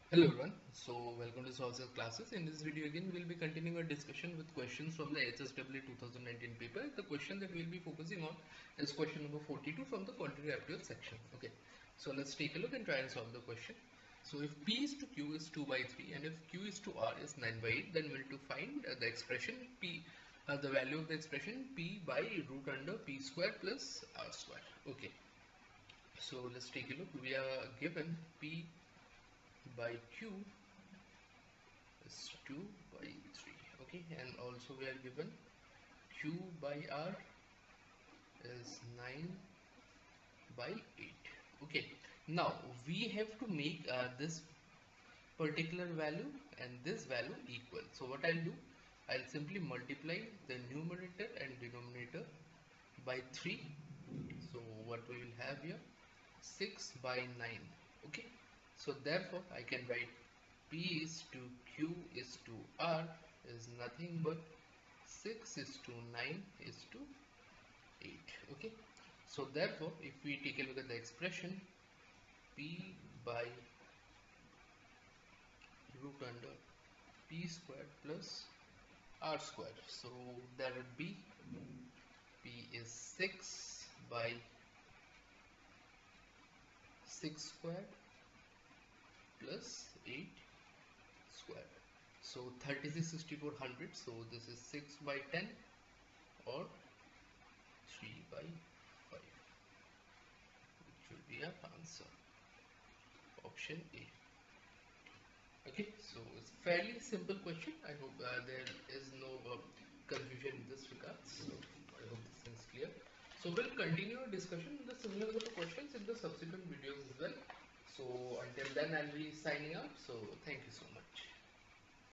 Hello everyone, so welcome to Solve classes. In this video again we'll be continuing our discussion with questions from the HSW 2019 paper. The question that we'll be focusing on is question number 42 from the quantitative aptitude section. Okay, so let's take a look and try and solve the question. So if P is to Q is 2 by 3 and if Q is to R is 9 by 8, then we'll to find the expression P, the value of the expression P by root under P square plus R square. Okay, so let's take a look. We are given P by Q is 2 by 3. Okay, and also we are given Q by R is 9 by 8. Okay, now we have to make this particular value and this value equal. So what I'll do, I'll simply multiply the numerator and denominator by 3. So what we will have here, 6 by 9. Okay, so therefore I can write P is to Q is to R is nothing but 6 is to 9 is to 8. Okay, so therefore if we take a look at the expression P by root under P square plus R square, so that would be P is 6 by 6 square plus 8 square. So 36 6400, so this is 6 by 10 or 3 by 5, which will be our answer, option A. Okay, so it's fairly simple question. I hope there is no confusion in this regard. So I hope this thing is clear. So we'll continue our discussion with the similar sort of questions in the subsequent videos as well. So until then I'll be signing out. So thank you so much.